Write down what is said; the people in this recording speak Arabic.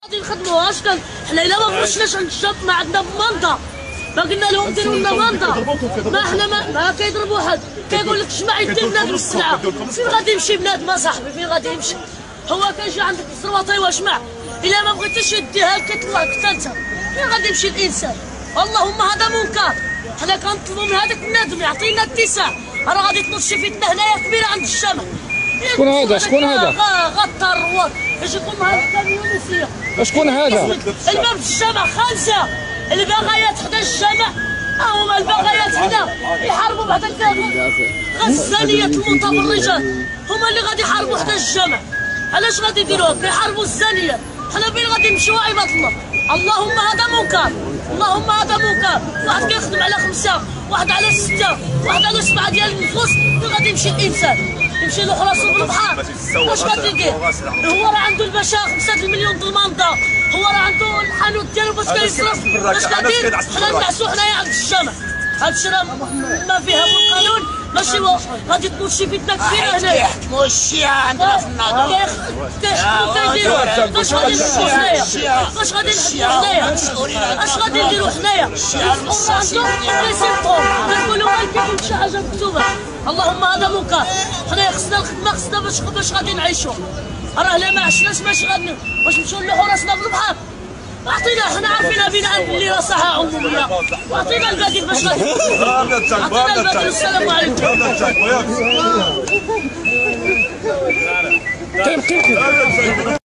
غادي نخدموها. اش كان حنا الا ما بغيناش عند الشاب ما عندنا بمنطه، ما قلنا لهم ديروا لنا منطه، ما حنا ما كيضرب واحد كيقول لك الجماعه يدير بنادم السلعه. فين غادي يمشي بنادم اصاحبي؟ فين غادي يمشي؟ هو كيجي عندك الزرواطي واش مع الا ما بغيتيش يديها كيطلعك حتى انت. فين غادي يمشي الانسان؟ اللهم هذا منكر. حنا كنطلبوا من هذاك بنادم يعطينا اتساع. راه غادي تنوض شي فتنه هنايا كبيره عند الجامع. شكون هذا؟ شكون هذا؟ غطر اش يكون مع الكاميون يسير. شكون هذا؟ الباب الجامع 5 البغايات حدا الجامع. هما البغايات هنا يحاربوا بهذاك الزانيات المتبرجات، هما اللي غادي يحاربوا حدا الجامع. علاش غادي يديروها؟ كيحاربوا الزانيات. حنا فين غادي نمشيو عباد الله؟ اللهم هذا منكر، اللهم هذا منكر. واحد كيخدم على 5، واحد على 6، واحد على 7 ديال الفلوس. فين غادي يمشي الانسان؟ يمشي له راسو بالبحر. واش غادي يدير؟ هو راه عنده الباشا 5 مليون د المنطقه، هو راه عنده الحانوت ديالو باش كيصرف. باش كدير؟ حنا نعسو حنايا عند الجامع. هادشي راه ما فيها بالقانون. ماشي غادي تكون شي فتنه كبيره هنايا. كيحكموا الشيعة عندنا في النهضة. كيحكموا كيديروا. اش غادي نحكموا حنايا؟ اش غادي نحكموا حنايا؟ اش غادي نديروا حنايا؟ يفقوا راسهم كيسيبقوا كنقولوا كاين شي حاجه مكتوبه. اللهم هذا منكر. حنايا خصنا الخدمه، خصنا باش غادي نعيشوا. راه لا ما عشناش ماشي غادي واش نمشيو نلوحوا راسنا في البحر. عطينا حنا عارفين بناء اللي راه صحه عموميه، وعطينا البديل باش غادي عطينا البديل. والسلام عليكم.